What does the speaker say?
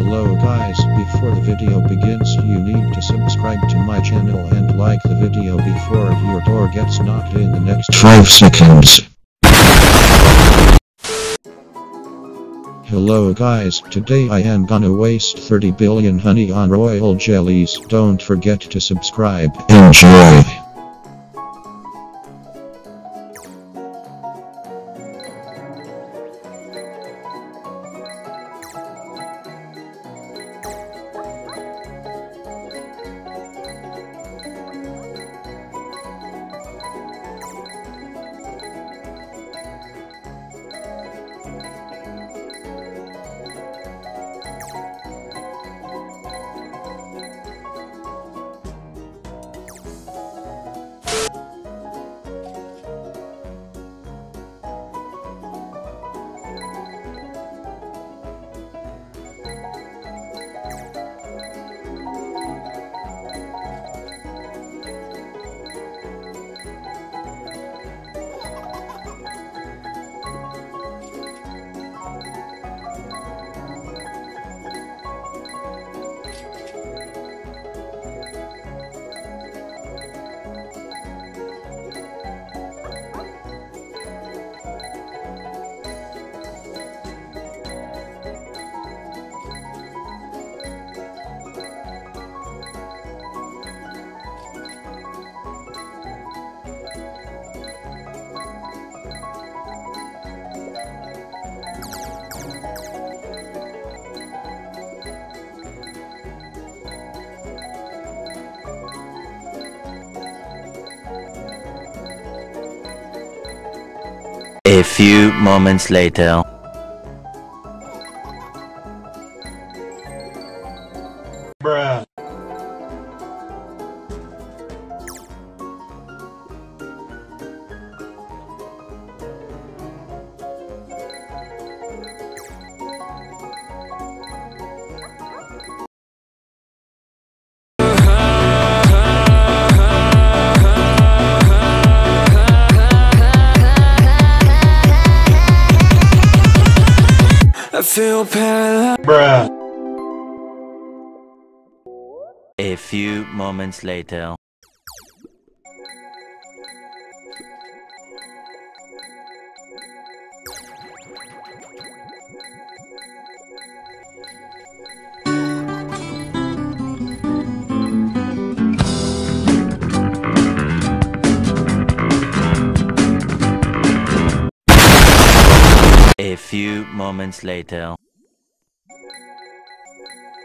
Hello guys, before the video begins you need to subscribe to my channel and like the video before your door gets knocked in the next 5 seconds. Hello guys, today I am gonna waste 30 billion honey on royal jellies. Don't forget to subscribe. Enjoy! A few moments later. Bruh. I feel paralyzed. Bruh. A few moments later. A few moments later.